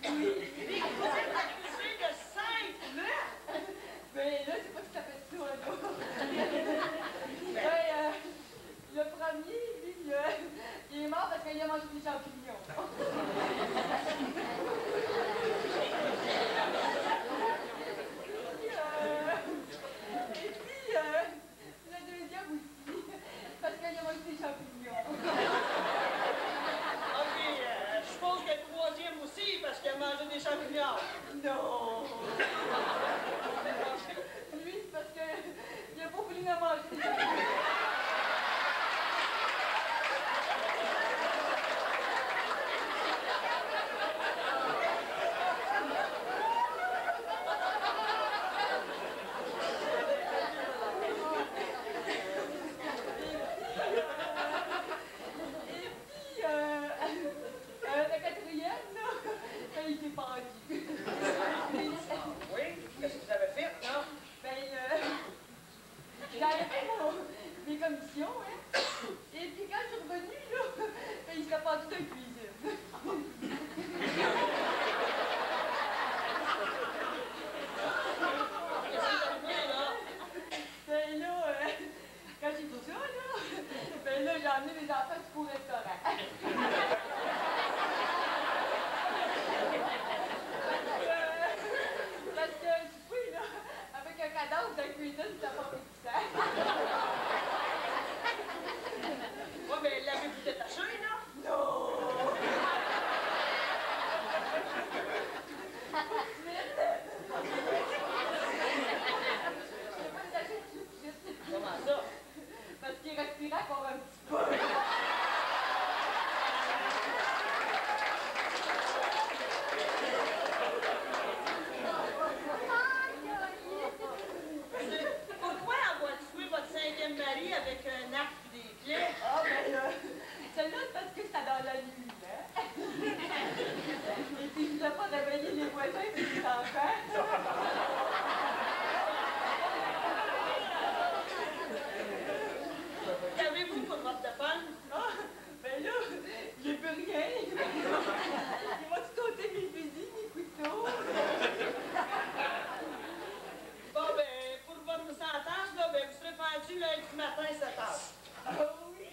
Oui. Des cousines accusées de 5 meurtres? Ben là, c'est pas tout à fait ça, là. Ben, le premier, lui, il est mort parce qu'il a mangé des champignons. Et puis, le deuxième aussi, parce qu'il a mangé des champignons. OK, je suppose que le troisième aussi, parce qu'il a mangé des champignons. Non. Lui, c'est parce qu'il a pas voulu en manger des champignons. Le quatrième, là, il s'est pendu. Oui? Qu'est-ce que vous avez fait, non? Ben, j'avais fait mes commissions, hein. Et puis quand je suis revenue, là, ben, il s'est pendu dans la cuisine. Qu'est-ce que vous avez fait, là? Ben là, quand j'ai vu ça, là, ben là, j'ai emmené les enfants au restaurant. Parce que le souper, là, avec un cadavre dans la cuisine, ça pas appétissant. Ouais, mais l'avez-vous détaché, là? Non! Je pas détaché tout de suite. Comment ça? Parce qu'il respirait encore un petit peu. Pourquoi avoir tué votre 5e mari avec un arc et des pieds? Ah, ben là, celle-là, c'est parce que c'était dans la nuit, hein? Et puis, je voulais pas réveiller les voisins et les enfants. Qu'avez-vous pour votre défense? Ah, ben là, j'ai plus rien. Il m'a tout ôté mes fusils, mes couteaux. Bon, ben, pour votre sentence, là, ben, vous serez pendu lundi matin, 7h. Ah oui!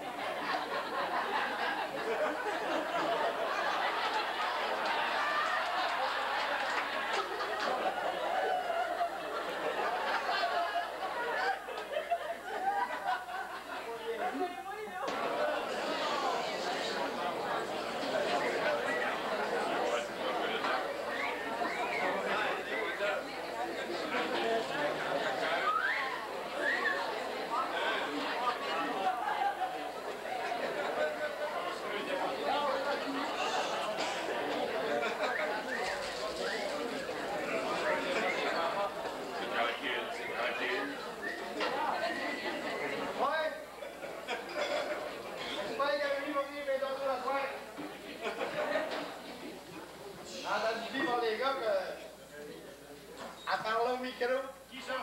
Qui ça?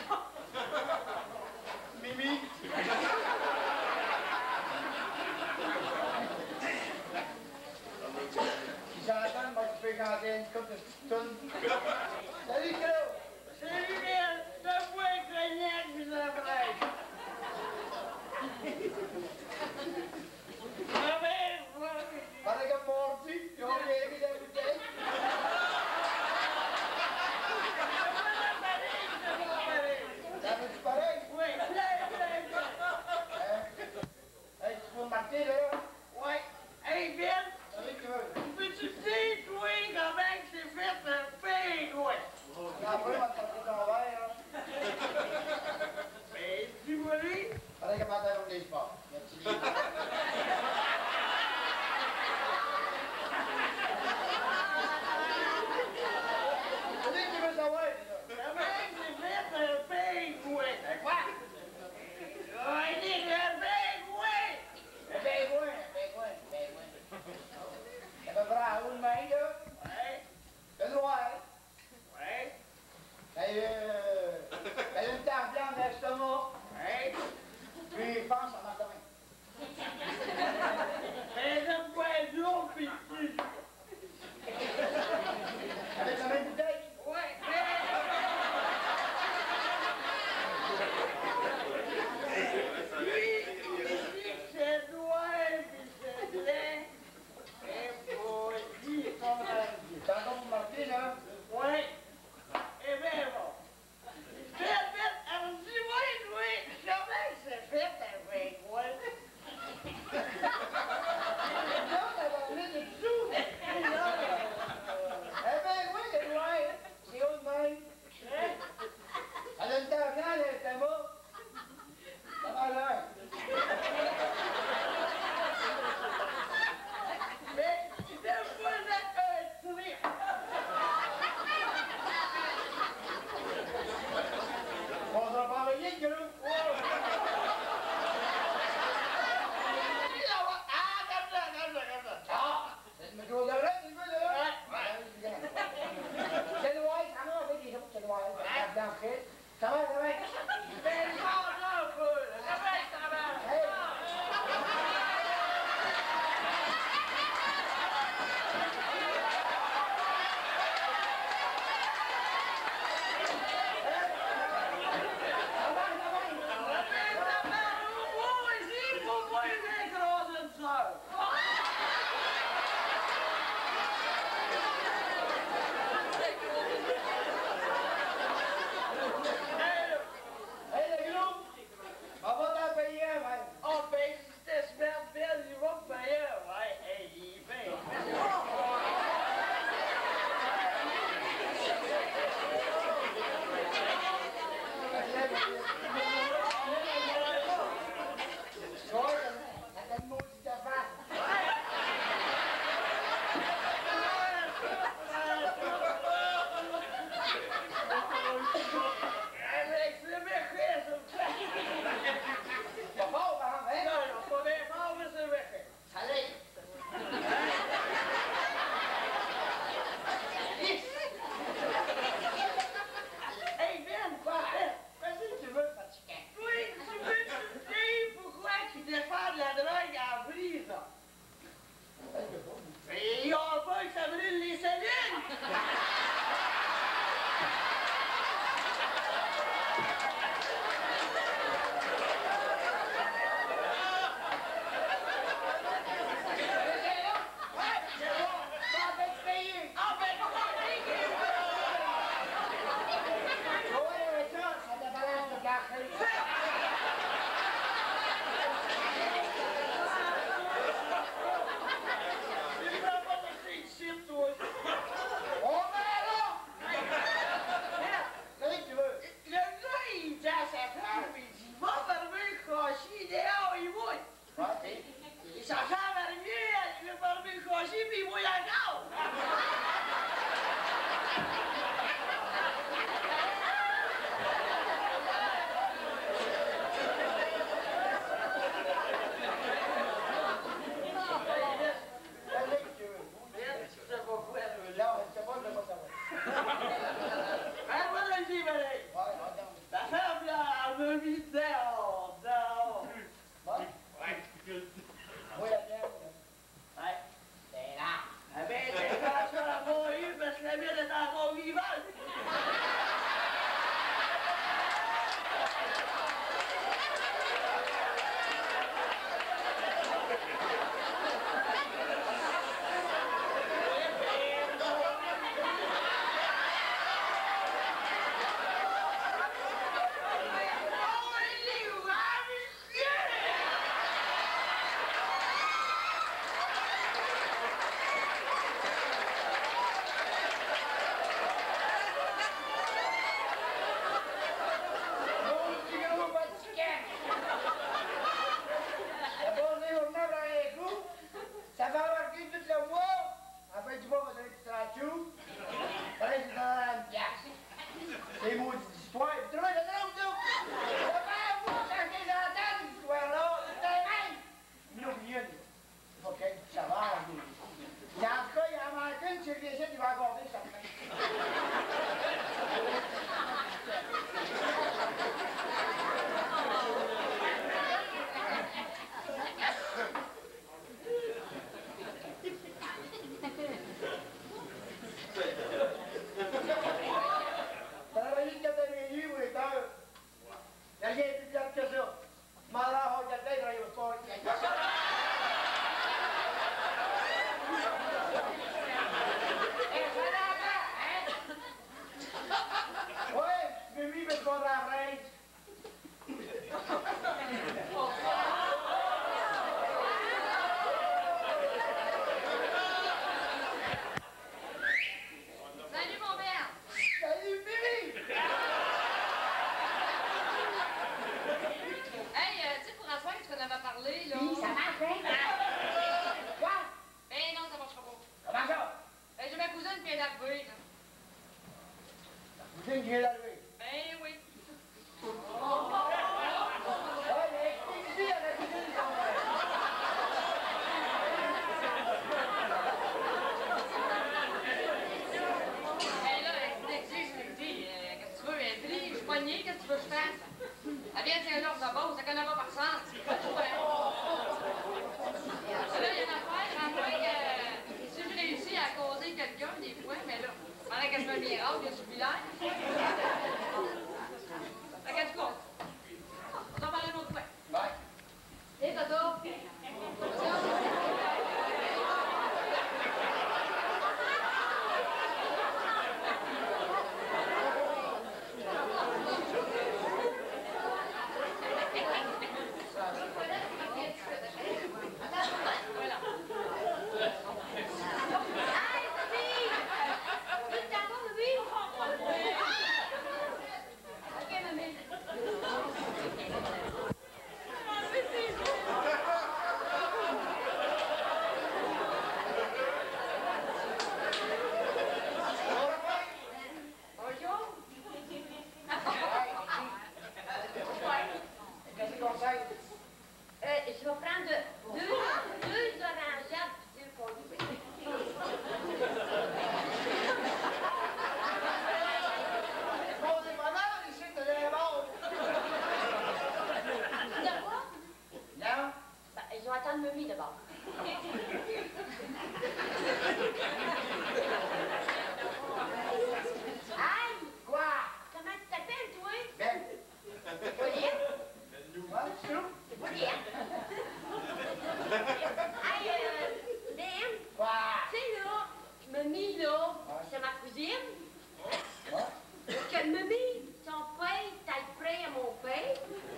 Mimi? Si j'entends, moi, tu peux chanter une couple de petites tunes. Salut, Claude! Salut, Bill! Je bois un cognac, puis je fraîche. Ma mère, moi. Pareil comme mordu, ils ont bien mis la bouteille. Ça veut-tu pareil? Oui, plein. Hey, tu peux marquer, là? Ouais. Hey, Bill, Salut, Claude. peux-tu me dire, toi, comment que c'est fait un pingouin? Après, on va te porter ton verre, là. Ben, dis-moi lui. Pareil comme à des sports. Merci. T'as encore pour marquer, là? Oui. Eh bien, bon. Vite, vite, alors dis-moi, Louis, comment c'est fait avec moi? Non, t'as parlé de tout! Eh ben oui, c'est loin! C'est haut de même! Elle a une terre blanche, elle était morte! Ça va l'air! Mais tu n'aimes pas un truc! On s'en parle rien, gros! C'est une grosse oreille, tu veux, là? C'est loin, ça va avec les autres, c'est loin. Dans le fait. Ça va, ça va. Mais change un peu, là. Comment ça va? Hey! Hey, le gros! On va t'en payer un, même. On paye si c'était super belle, il va me payer. Ouais, hey, il paye. Ça fait une maudite affaire. Alex, le mercredi, ça me fait. Pas fort, par exemple, hein? Non, non, pas bien fort, mais c'est le mercredi. Allez! Hey, Ben, quoi? Vas-y, tu veux, fatiguant. Oui, tu veux te dire pourquoi tu défends de la drogue en prison? Et ils ont pas que ça brûle les cellules! Ah, ben, il prend pas de ces ici, toi. Le gars, il dit à sa femme, il dit, va fermer le cocher, dehors, il mouille. Et sa femme, elle vient, elle veut fermer le cocher, puis il mouille encore. Hein, moi, je le dis, pareil. La femme, là, elle me mit dehors, dehors. Ouais. Ah ben, c'est quand tu l'as pas eu, parce que la mienne est encore vivante. Ça va marquer tout le mois. Après, tu vois, vous avez du 30 sous. Après, c'est dans une pièce. C'est maudit histoire. Puis, tu vois, je dis, ça fait un mois quand j'ai entendu cette histoire-là. C'était même. Il en oublie une. Faut qu'il y ait du savoir. Mais en tout cas, il en manque une. Si je viens ici, il va accorder ça. Travailler de 4 h 30 ou 8 h. Il n'y a rien de plus plate que ça. Malheur, on a tête, il va pas. Eh, vient d'arriver, là. La poutine qui vient d'arriver. Ben oui. Ouais, mais explique ici à la poutine quand même. Ben là, explique, je lui dis, qu'est-ce que tu veux, elle dit, je suis poignée, qu'est-ce que tu veux que je fasse? Elle vient de Saint-Georges de Beauce, elle connaît pas personne. C'est pas tout, hein. Là, il y a une affaire, si je réussis à causer quelqu'un, des fois, mais là, pendant qu'elle se met le miracle, il y a du village. Fait qu'en tout cas, on s'en parle une autre fois. Ouais. Hé, Toto! Je vais prendre deux orangeades et deux pommes. Bon, c'est pas mal ici, t'as des morts. De quoi? Non? Ben, je vais attendre Mimi d'abord. Aïe! Quoi? Comment tu t'appelles, toi? Ben, Pauline? ouais, c'est tout. C'est Pauline. Aïe, DM, Quoi? tu sais, là, Mimi, là, c'est ma cousine. Ouais? Que Mimi, son père, t'as le prêt à mon père.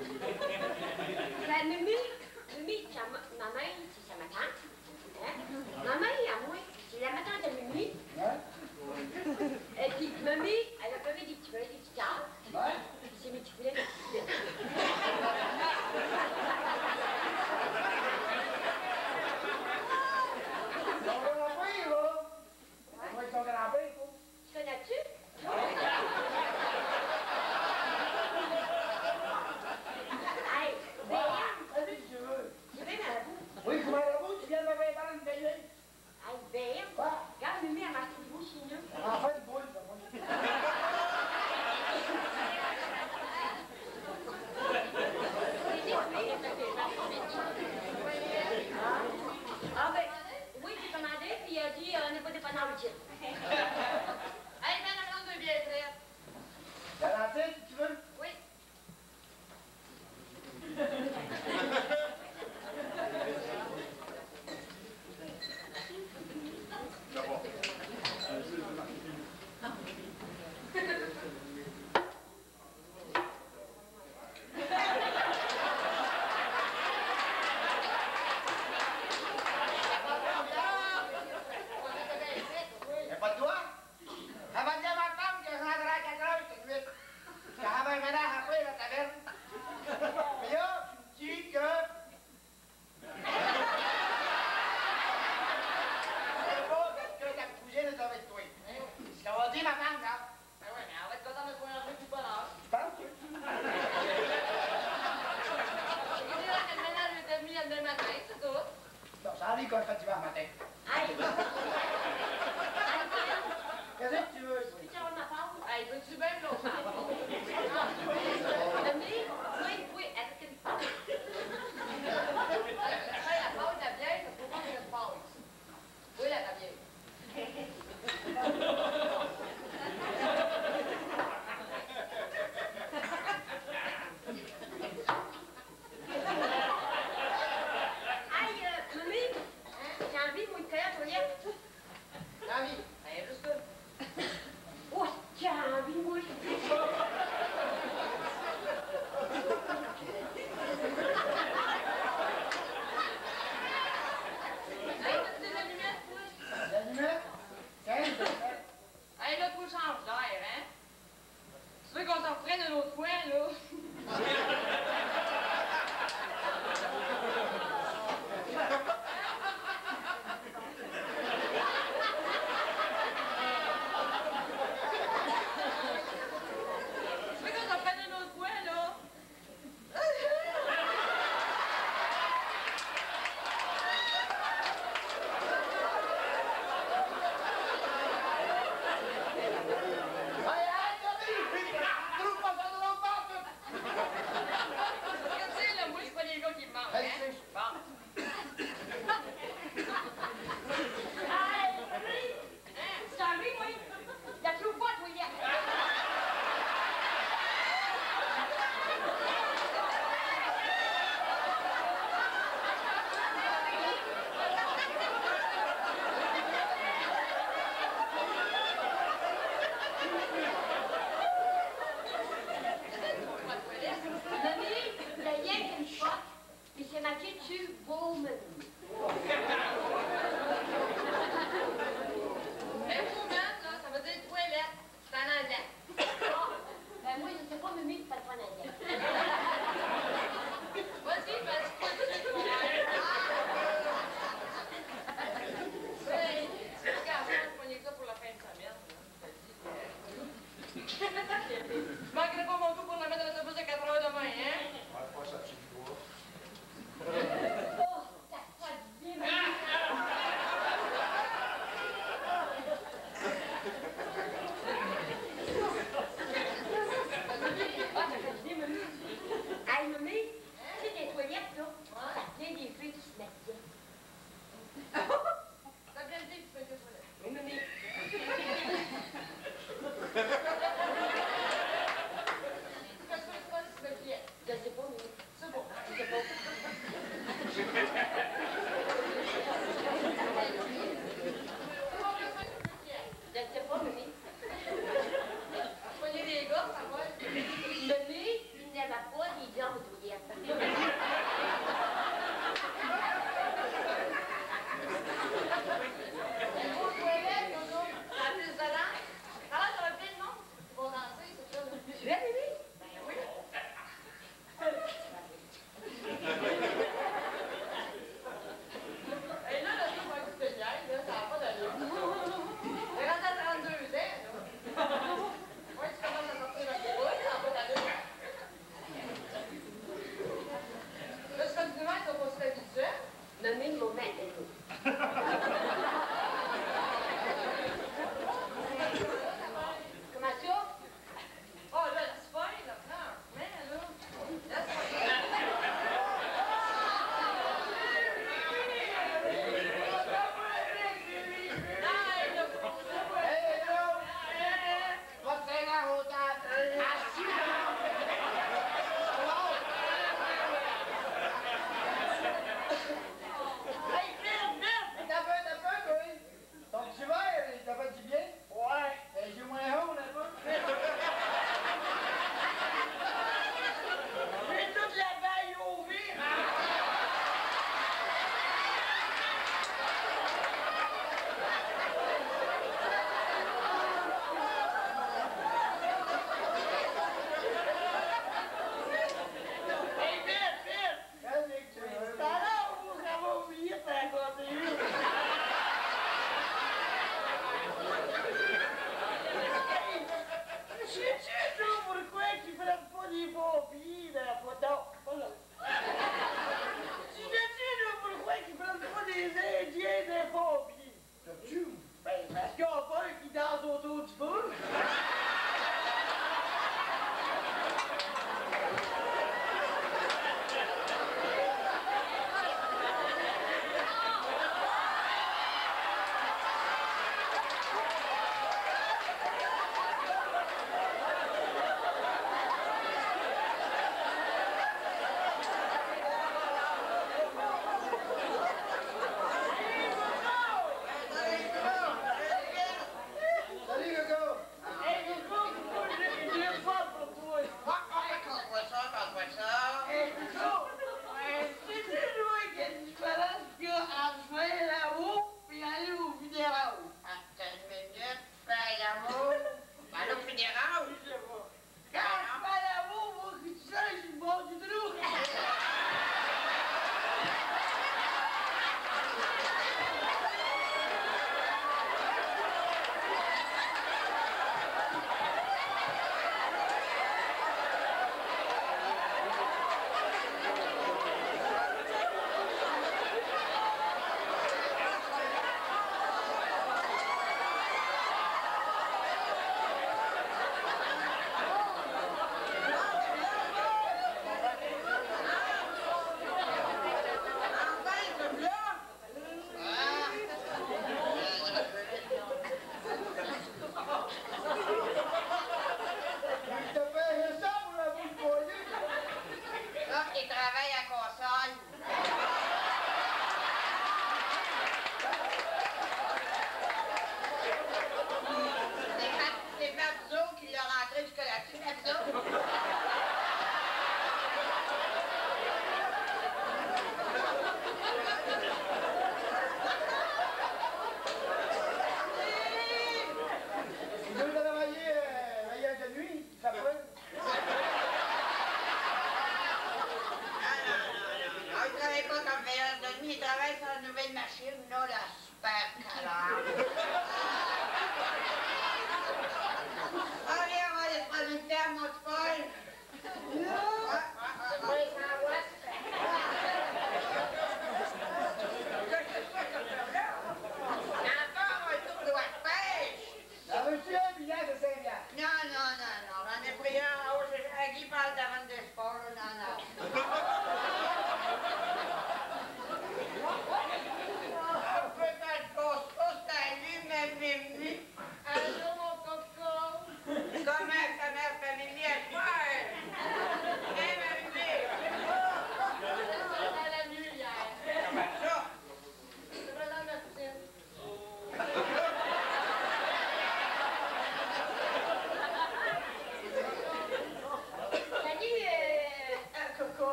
La Mimi, ma mère, c'est ma tante. Hein? Ma mère, à moi, c'est la tante de Mimi. Ouais? Et puis, Mimi, elle a fait des petits poulets, des petits cœurs. Ouais? C'est mes petits poulets, des petits poulets. Ton grand-père, là? Moi, ton grand-père, quoi? Tu connais-tu? Hey, BM, Allez, si tu veux. je vais dans la boue. Oui, tu m'as la bouche, tu viens de me faire parler de veiller. Hey, BM, Quoi? regarde, Mimi, elle m'a acheté du beau chignon. En fait, boule, ça, moi. Ah ben, oui, j'ai commandé, puis il a dit, on n'est pas dépendant au titre. Hey, viens la prendre deux billets traite. Valentine, si tu veux? Oui.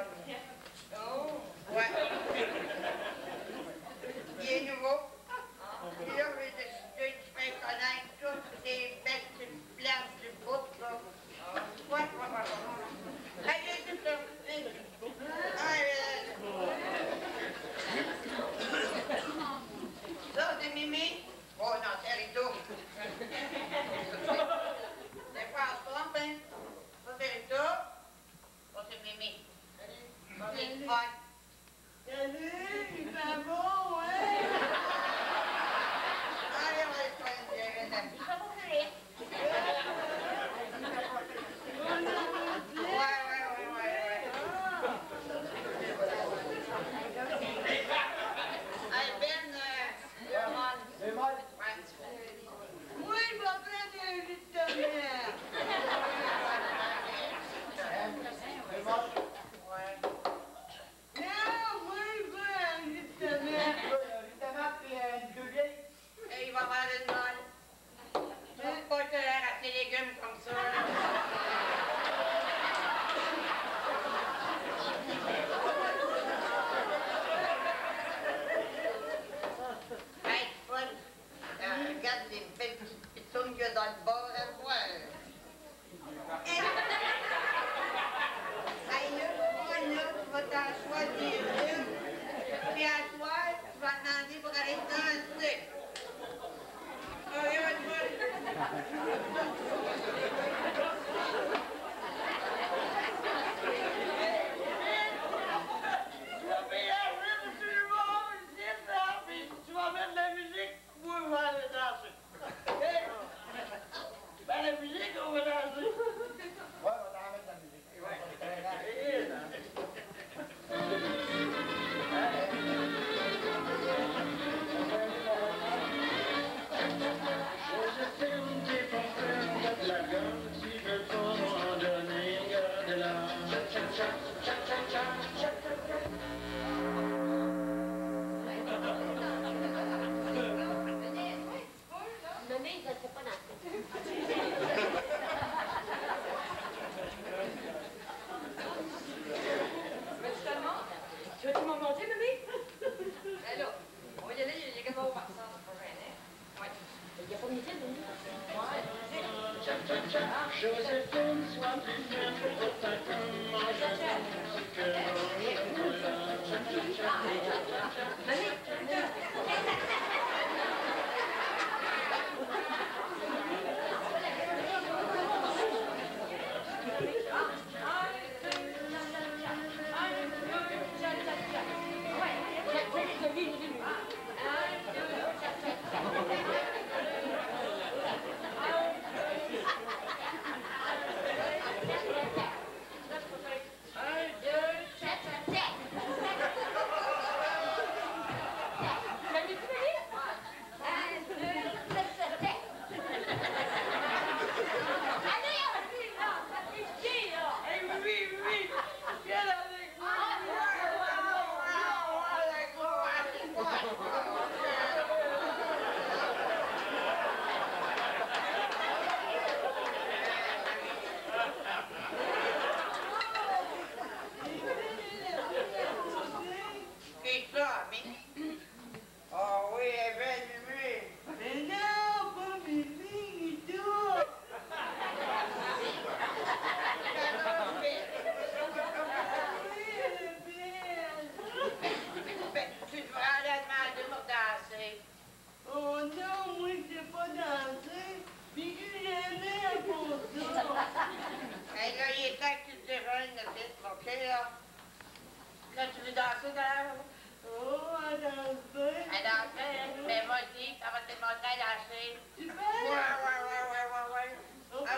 Oh, ouais. Il est nouveau. Puis là, j'ai décidé de faire connaître toutes les belles petites places du bout, là. Ouais. Allez, c'est ça. Ça, c'est Mimi. Oh, non, c'est Rito. C'est pas en trompe, hein. Ça, c'est Rito. Ça, c'est Mimi. Ça, c'est Fun. Salut, il fait bon, ouais? Allez, on va se faire une bière, Il va vous faire. Ouais. Hey, Ben, C'est mal. ouais. Moi, il va faire des vies de merde. C'est mal. Ouais. Non, moi, il veut un vie de merde. Une tomate et une douillette. Et il va avoir une molle. Tu peux pas te l'air à tes légumes comme ça, là. Hey, Fun, regarde les belles petites pitounes qu'il y a dans le bord à voir. Hey, là, toi, là, tu vas t'en choisir une. Puis à toi, tu vas demander pour aller danser. Oh, regarde, Fun. Tu vas payer un film sur le monde, ici, là, puis tu vas mettre de la musique, moi, je vais aller danser. OK? Ben, la musique, on va danser. Ouais, on va t'en mettre la musique. Ouais, c'est très Nommé, il ne sait pas danser. Tu veux-tu m'en monter, Nommé? Ben là, on va y aller, il y a quelqu'un par ça, c'est pas gêné. Ouais. Il n'y a pas de musique, Nommé. Joséphine, sois plus fine, pourtant comment je que Là, tu veux danser dans... Oh, à danser. À danser, hein? Mais vas-y, ça va te montrer à danser. Tu peux? Ouais. Ah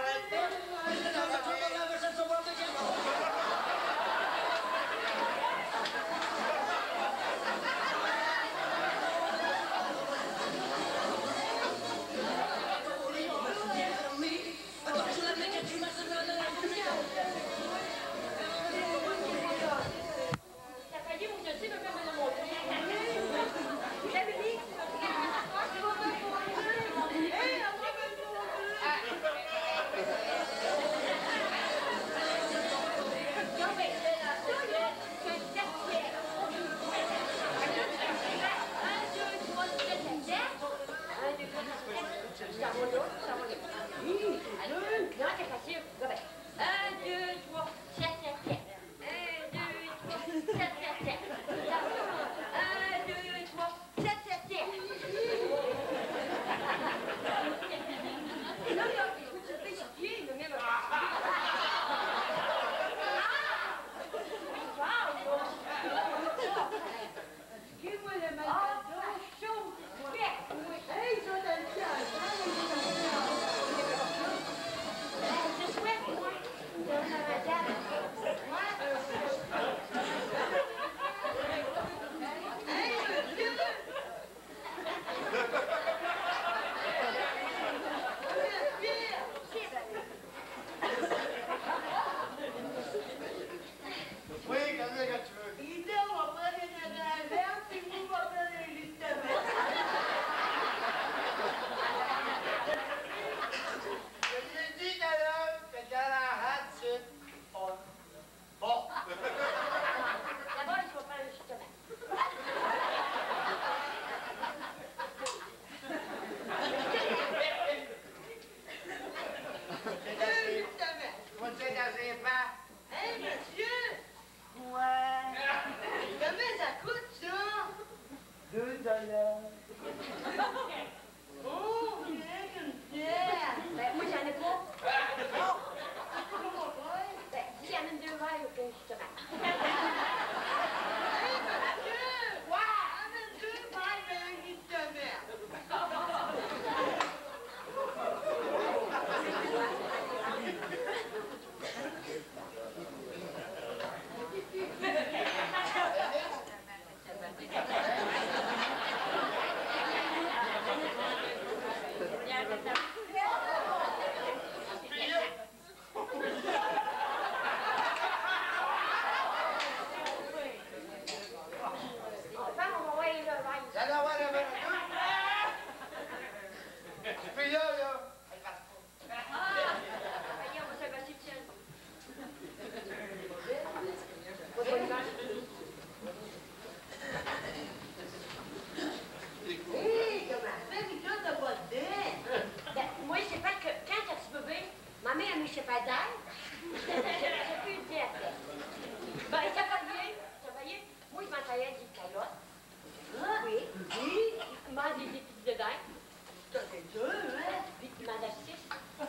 Hé, comment ça, Rita, t'as pas de dents? Ben, moi, c'est parce que quand j'étais bébé, ma mère ne me fait pas d'air. J'ai plus de dire. Ben, ça va bien. Moi, je m'entendais des calottes. Ah, Oui. oui, Je mange des petites de dents. t'as des deux, hein? Puis, je mange des six.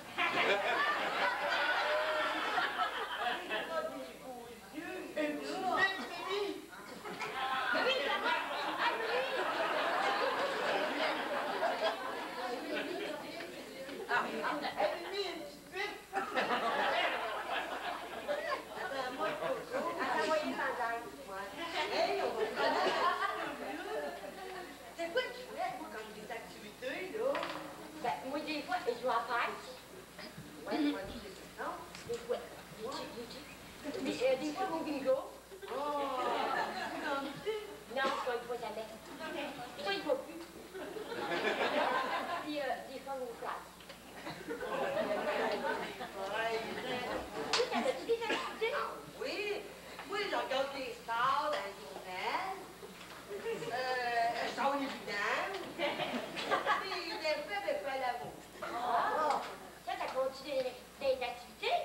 C'est quoi que tu fais, moi, comme des activités, là? Ben, moi, des fois, je joue à pêche. Ouais, moi, tu sais, non? Des fois. Des fois, mon bingo. Oh, comme tu. Non, toi, il faut jamais. Toi, il faut plus. Puis, des fois, mon classe. Tu t'avais-tu des activités? Oui, moi, je regarde les stars dans le journal. Je sors les vidanges. Puis, des fois, je fais l'amour. Ah! Ça, t'as continué des activités?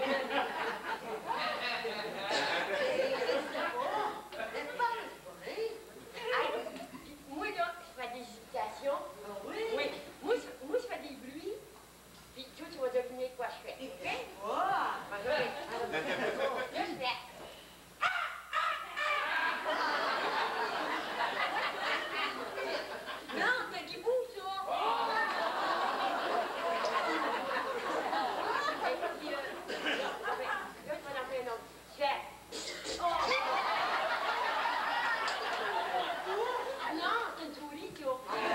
Moi, là, je fais des imitations. Ah oui? Oui. Moi, je fais des bruits. Puis, toi, tu vas deviner quoi je fais. Tu fais quoi? Là, je fais. Non, c'est du bout, ça. Et puis, là, je vais en faire un autre. Je fais. Non, c'est une souris, tu vois.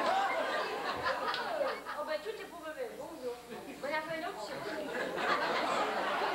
Oh, ben, tout est pour bébé. Bon, là. On en fait un autre, je sais pas.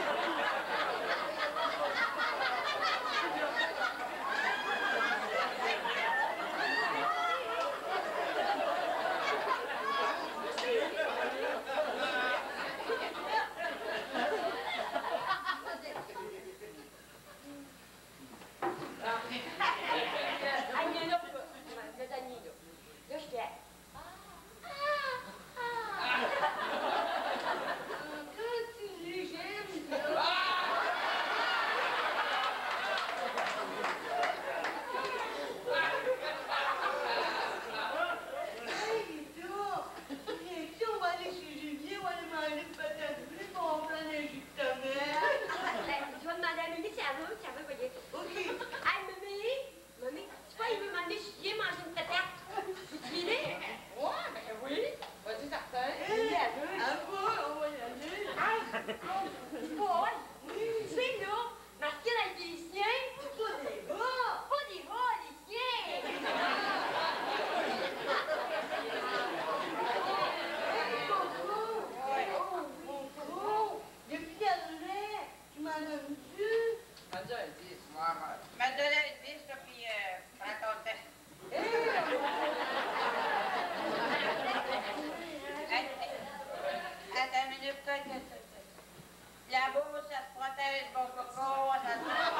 La bourse, ça se protège, mon coco, ça se...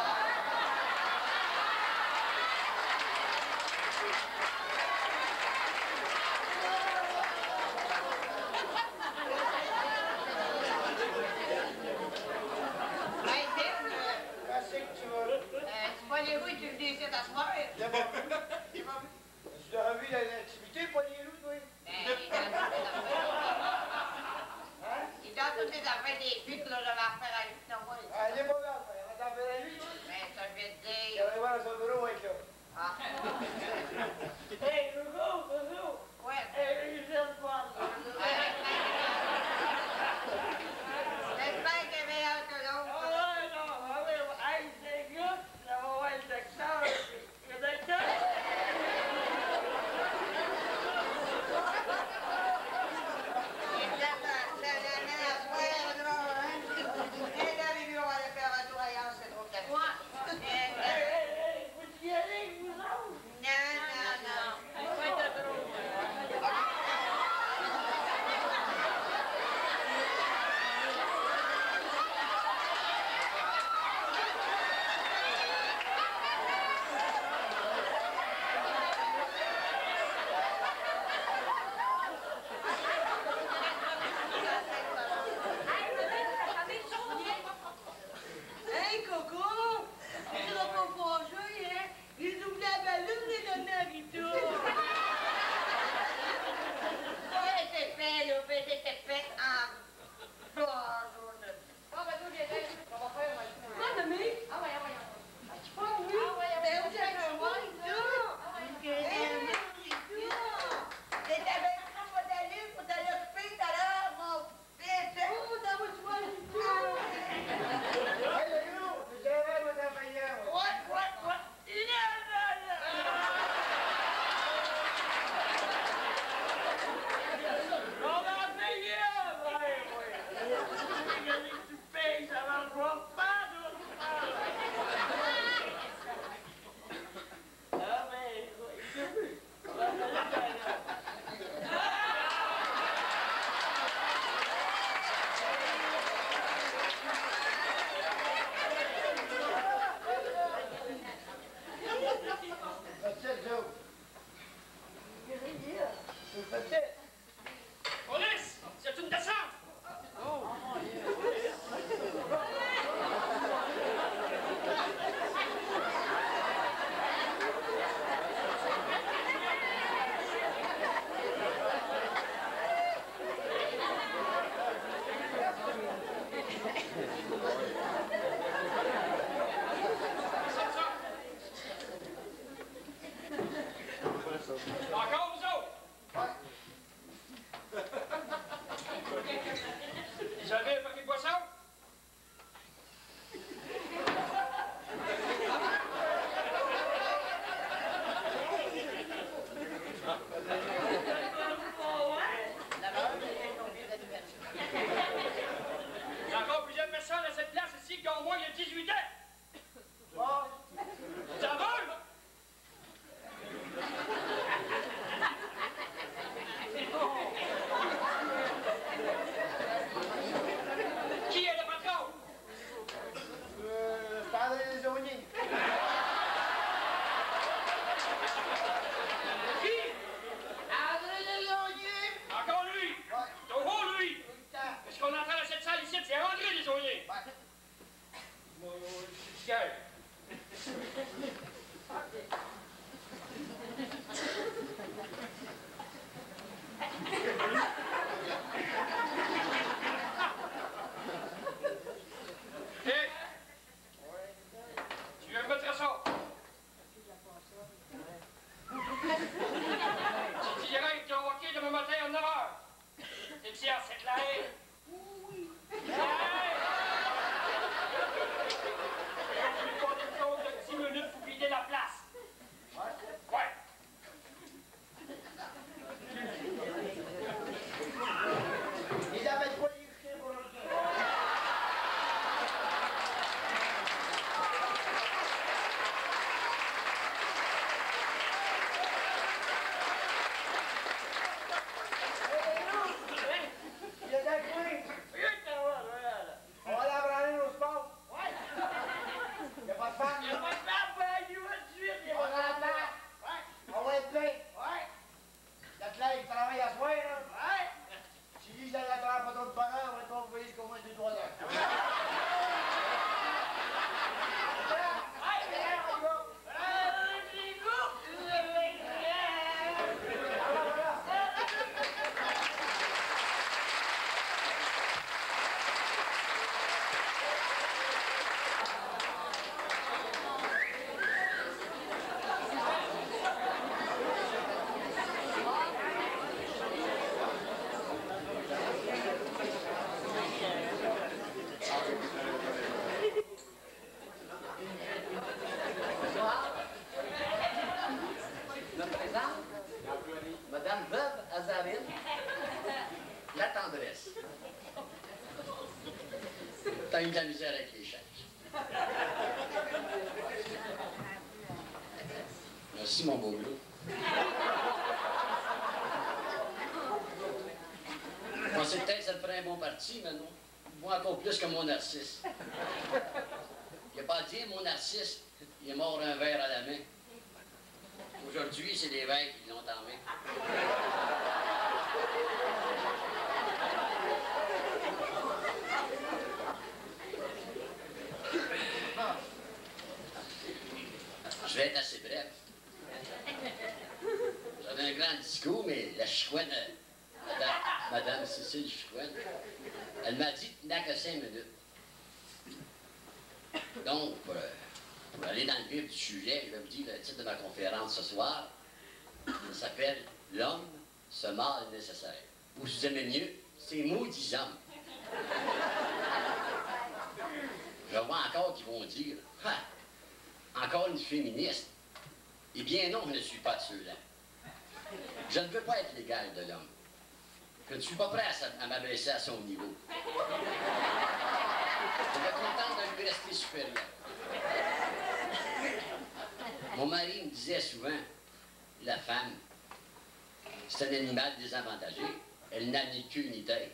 Hey, Tim, Qu'est-ce que tu veux? c'est pas les roues qui venaient ici t'asseoir. C'est bon. Tu as vu l'activité, pas les loups, toi? Ben, il est dans toutes les affaires des filles que là, je vais refaire à lui, non, moi. Ah, elle est pas mal, on t'en fait la nuit, toi? Ben, ça, je vais te Il dire. va voir dans son bureau avec là. Ah. Hey, Hugo. Ouais. Hey, je viens de voir. J'espère qu'il est meilleur que Ah l'autre. ouais, non, ah ouais, hey, c'est good. Ça va voir le docteur. Le docteur. Il est peut-être l'année à soir, là, hein. Et là, les vieux, on va aller faire un tour ailleurs, c'est trop de la fois. Hey, vous y allez, vous autres? Non, eu de la misère avec les chèques. Merci, mon beau gros. Je pensais peut-être que ça te ferait un bon parti, mais non. Moi, encore plus que mon Narcisse. Il n'a pas dit, mon Narcisse, il est mort un verre à la main. Aujourd'hui, c'est l'évêque qui l'ont en main. Je vais être assez bref. J'avais un grand discours, mais la chouette, Madame Cécile Chouette, elle m'a dit qu'il n'a que 5 minutes. Donc, pour aller dans le vif du sujet, je vais vous dire le titre de ma conférence ce soir. Ça s'appelle « L'homme, ce mal nécessaire ». Ou si vous aimez mieux, c'est « maudits hommes ». Je vois encore qui vont dire « Ah, encore une féministe ». Eh bien non, je ne suis pas de ceux-là. Je ne veux pas être l'égal de l'homme. Je ne suis pas prêt à m'abaisser à son niveau. Je me contente de lui rester supérieur. Mon mari me disait souvent, la femme, c'est un animal désavantagé. Elle n'a ni queue ni tête.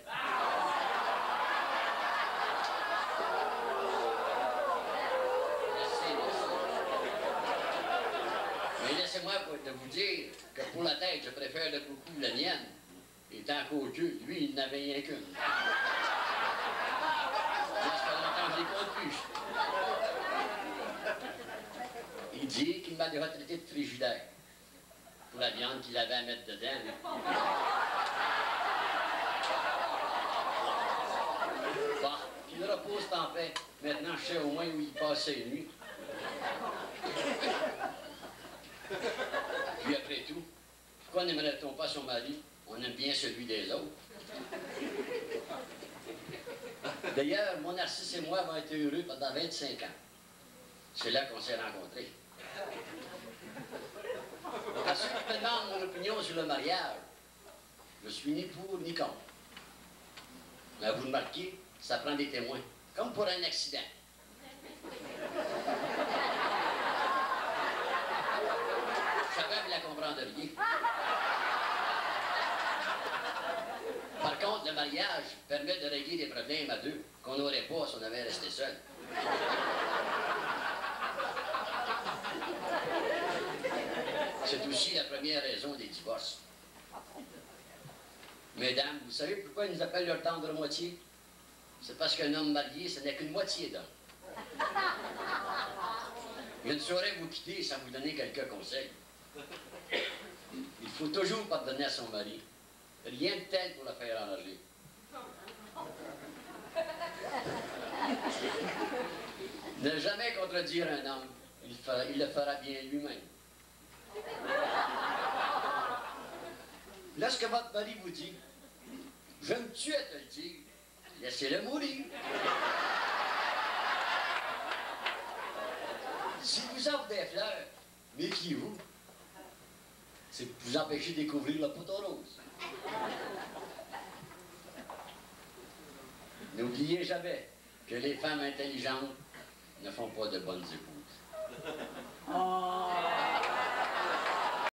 Mais laissez-moi de vous dire que pour la tête, je préfère de beaucoup la mienne. Et tant qu'au queue, lui, il n'avait rien qu'une. Ça fait longtemps que je l'ai compte plus. Il dit qu'il m'a retraité de frigidaire pour la viande qu'il avait à mettre dedans. Bon, qu'il repose en paix. Maintenant, je sais au moins où il passe ses nuits. Puis après tout, pourquoi n'aimerait-on pas son mari? On aime bien celui des autres. D'ailleurs, mon Narcisse et moi avons été heureux pendant 25 ans. C'est là qu'on s'est rencontrés. À ceux qui me demandent mon opinion sur le mariage, je suis ni pour ni contre. Mais vous remarquez, ça prend des témoins, comme pour un accident. Je savais que vous la comprendriez. Par contre, le mariage permet de régler des problèmes à deux qu'on n'aurait pas si on avait resté seul. C'est aussi la première raison des divorces. Mesdames, vous savez pourquoi ils nous appellent leur tendre moitié? C'est parce qu'un homme marié, ce n'est qu'une moitié d'homme. Je ne saurais vous quitter sans vous donner quelques conseils. Il faut toujours pardonner à son mari. Rien de tel pour la faire enrager. Ne jamais contredire un homme. Il le fera bien lui-même. Lorsque votre mari vous dit « Je me tue à te le dire », laissez-le mourir. Si vous offre des fleurs, méfiez-vous. C'est pour vous empêcher de découvrir le poteau rose. N'oubliez jamais que les femmes intelligentes ne font pas de bonnes épouses. Oh,